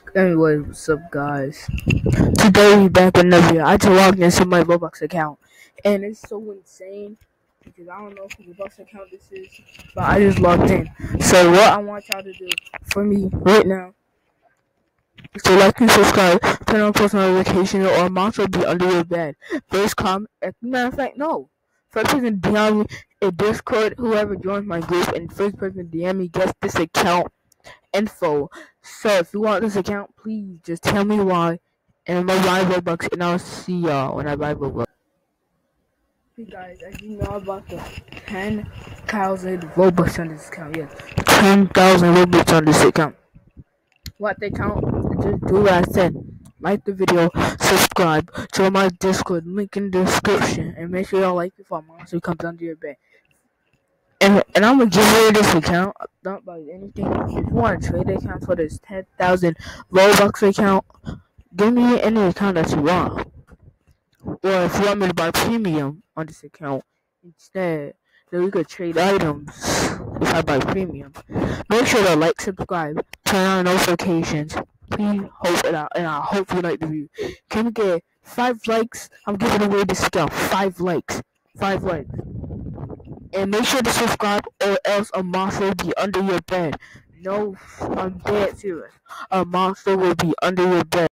Anyway, what's up, guys? Today we back with another video. I just logged into my Roblox account, and it's so insane because I don't know whose Roblox account this is, but I just logged in. So what I want y'all to do for me right now is to like and subscribe, turn on post notifications, or a monster will be under your bed. First comment. As a matter of fact, no. First person DM me in Discord, whoever joins my group, and first person DM me gets this account info. So if you want this account, please just tell me why, and I'm gonna buy Robux, and I'll see y'all when I buy Robux. Hey guys, as you know, I bought the 10,000 Robux on this account. Yes, 10,000 Robux on this account. What the account? Just do what I said. Like the video, subscribe, join my Discord, link in the description, and make sure y'all like before a monster comes under your bed. And I'm gonna give you this account. Don't buy anything. If you want to trade the account for this 10,000 Robux account, give me any account that you want. Or if you want me to buy premium on this account instead, then we could trade items if I buy premium. Make sure to like, subscribe, turn on notifications. Please hope it out, and I hope you like the video. Can we get 5 likes? I'm giving away this account. 5 likes. 5 likes. And make sure to subscribe, or else a monster will be under your bed. No, I'm dead serious. A monster will be under your bed.